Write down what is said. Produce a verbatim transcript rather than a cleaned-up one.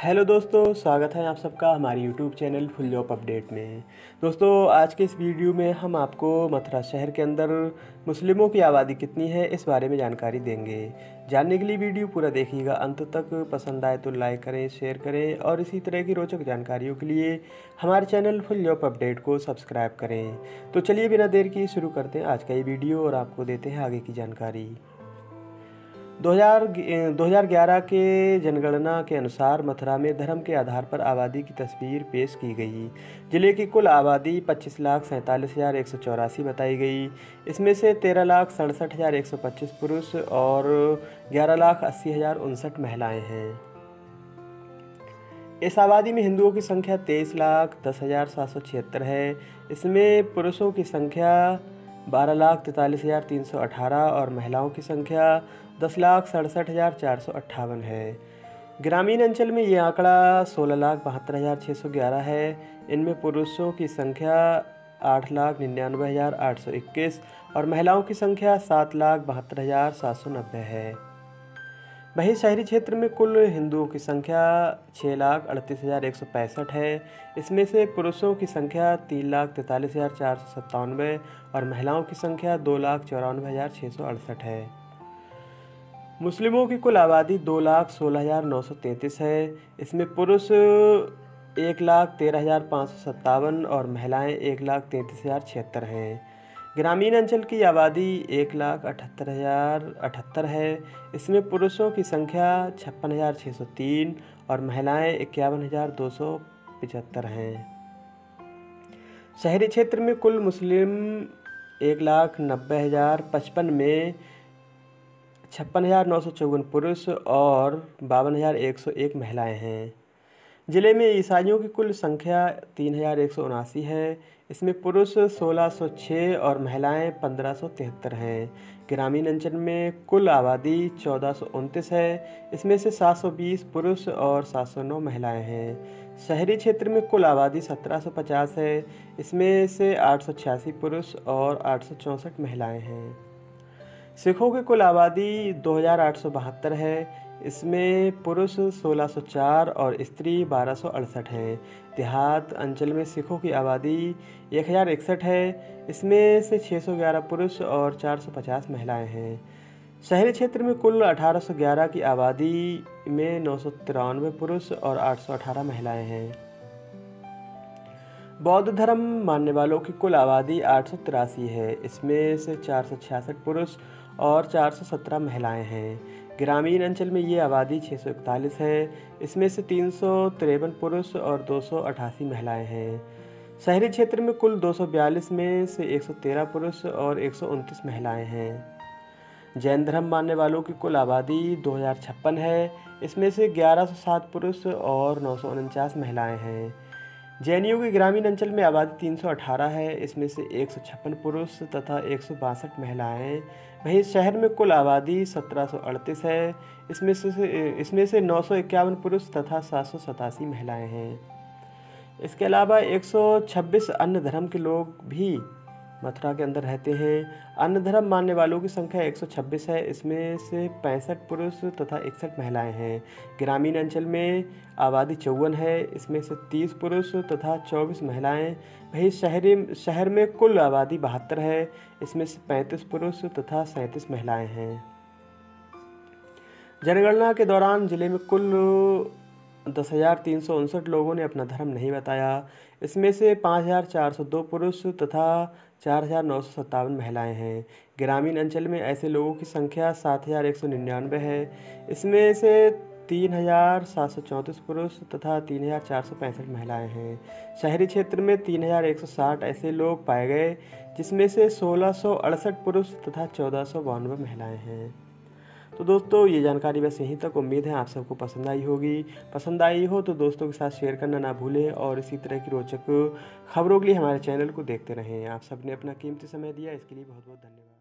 Hello दोस्तों, स्वागत है आप सबका हमारे YouTube channel full job update में। दोस्तों, आज के इस वीडियो में हम आपको मथुरा शहर के अंदर मुस्लिमों की आबादी कितनी है इस बारे में जानकारी देंगे। जानने के लिए वीडियो पूरा देखिएगा अंत तक। पसंद आए तो लाइक करें, शेयर करें और इसी तरह की रोचक जानकारियों के लिए हमारे चैनल फुल जॉब अपडेट को सब्सक्राइब करें। तो चलिए बिना देर की शुरू करते हैं आज का ये वीडियो और आपको देते हैं आगे की जानकारी। दो हज़ार ग्यारह के जनगणना के अनुसार मथुरा में धर्म के आधार पर आबादी की तस्वीर पेश की गई। जिले की कुल आबादी पच्चीस लाख सैंतालीस हज़ार एक सौ चौरासी बताई गई। इसमें से तेरह लाख सड़सठ हज़ार एक सौ पच्चीस पुरुष और ग्यारह लाख अस्सी हज़ार उनसठ महिलाएँ हैं। इस आबादी में हिंदुओं की संख्या तेईस लाख दस हज़ार सात सौ छिहत्तर है। इसमें पुरुषों की संख्या बारह लाख तैंतालीस हज़ार तीन सौ अठारह और महिलाओं की संख्या दस लाख सड़सठ हज़ार चार सौ अट्ठावन है। ग्रामीण अंचल में ये आंकड़ा सोलह लाख बहत्तर हज़ार छः सौ ग्यारह है। इनमें पुरुषों की संख्या आठ लाख निन्यानवे हज़ार आठ सौ इक्कीस और महिलाओं की संख्या सात लाख बहत्तर हज़ार सात सौ नब्बे है। वहीं शहरी क्षेत्र में कुल हिंदुओं की संख्या छः लाख अड़तीस हज़ार एक सौ पैंसठ है। इसमें से पुरुषों की संख्या तीन लाख तैंतालीस हज़ार चार सौ सत्तानवे और महिलाओं की संख्या दो लाख चौरानवे हज़ार छः सौ अड़सठ है। मुस्लिमों की कुल आबादी दो लाख सोलह हज़ार नौ सौ तैंतीस है। इसमें पुरुष एक लाख तेरह हज़ार पाँच सौ सत्तावन और महिलाएँ एक लाख तैंतीस हज़ार छिहत्तर हैं। ग्रामीण अंचल की आबादी एक लाख अठहत्तर हज़ार अठहत्तर है। इसमें पुरुषों की संख्या छप्पन हज़ार छः सौ तीन और महिलाएँ इक्यावन हज़ार दो सौ पचहत्तर हैं। शहरी क्षेत्र में कुल मुस्लिम एक लाख नब्बे हज़ार पचपन में छप्पन हज़ार नौ सौ चौवन पुरुष और बावन हज़ार एक सौ एक महिलाएँ हैं। जिले में ईसाइयों की कुल संख्या तीन हज़ार एक सौ उनासी है। इसमें पुरुष सोलह सौ छः और महिलाएं पंद्रह सौ तिहत्तर हैं। ग्रामीण अंचल में कुल आबादी चौदह सौ उनतीस है। इसमें से सात सौ बीस पुरुष और सात सौ नौ महिलाएं हैं। शहरी क्षेत्र में कुल आबादी सत्रह सौ पचास है। इसमें से आठ सौ छियासी पुरुष और आठ सौ चौंसठ महिलाएँ हैं। सिखों की कुल आबादी दो हज़ार आठ सौ बहत्तर है। इसमें पुरुष सोलह सौ चार और स्त्री बारह सौ अड़सठ हैं। देहात अंचल में सिखों की आबादी एक हज़ार इकसठ है। इसमें से छः सौ ग्यारह पुरुष और चार सौ पचास महिलाएँ हैं। शहरी क्षेत्र में कुल अठारह सौ ग्यारह की आबादी में नौ सौ तिरानवे पुरुष और आठ सौ अठारह महिलाएँ हैं। बौद्ध धर्म मानने वालों की कुल आबादी आठ सौ तिरासी है। इसमें से चार सौ छियासठ पुरुष और चार सौ सत्रह महिलाएँ हैं। ग्रामीण अंचल में ये आबादी छः सौ इकतालीस है। इसमें से तीन सौ तिरपन पुरुष और दो सौ अठासी महिलाएँ हैं। शहरी क्षेत्र में कुल दो सौ बयालीस में से एक सौ तेरह पुरुष और एक सौ उनतीस महिलाएँ हैं। जैन धर्म मानने वालों की कुल आबादी दो हज़ार छप्पन है। इसमें से ग्यारह सौ सात पुरुष और नौ सौ उनचास महिलाएँ हैं। जैनियों की ग्रामीण अंचल में आबादी तीन सौ अठारह है। इसमें से एक सौ छप्पन पुरुष तथा एक सौ बासठ महिलाएँ। वहीं शहर में कुल आबादी सत्रह सौ अड़तीस है। इसमें से इसमें से नौ सौ इक्यावन पुरुष तथा सात सौ सतासी महिलाएँ हैं। इसके अलावा एक सौ छब्बीस अन्य धर्म के लोग भी मथुरा के अंदर रहते हैं। अन्य धर्म मानने वालों की संख्या एक सौ छब्बीस है। इसमें से पैंसठ पुरुष तथा इकसठ महिलाएं हैं। ग्रामीण अंचल में आबादी चौवन है। इसमें से तीस पुरुष तथा चौबीस महिलाएं। वहीं शहरी शहर में कुल आबादी बहत्तर है। इसमें से पैंतीस पुरुष तथा सैंतीस महिलाएं हैं। जनगणना के दौरान जिले में कुल दस हज़ार तीन सौ उनसठ लोगों ने अपना धर्म नहीं बताया। इसमें से पाँच हज़ार चार सौ दो पुरुष तथा चार हज़ार नौ सौ सत्तावन महिलाएँ हैं। ग्रामीण अंचल में ऐसे लोगों की संख्या सात हज़ार एक सौ निन्यानवे है। इसमें से तीन हज़ार सात सौ चौंतीस पुरुष तथा तीन हज़ार चार सौ पैंसठ महिलाएँ हैं। शहरी क्षेत्र में तीन हज़ार एक सौ साठ ऐसे लोग पाए गए, जिसमें से सोलह सौ अड़सठ पुरुष तथा चौदह सौ बानवे महिलाएँ हैं। तो दोस्तों, ये जानकारी बस यहीं तक। उम्मीद है आप सबको पसंद आई होगी। पसंद आई हो तो दोस्तों के साथ शेयर करना ना भूलें और इसी तरह की रोचक खबरों के लिए हमारे चैनल को देखते रहें। आप सबने अपना कीमती समय दिया, इसके लिए बहुत बहुत धन्यवाद।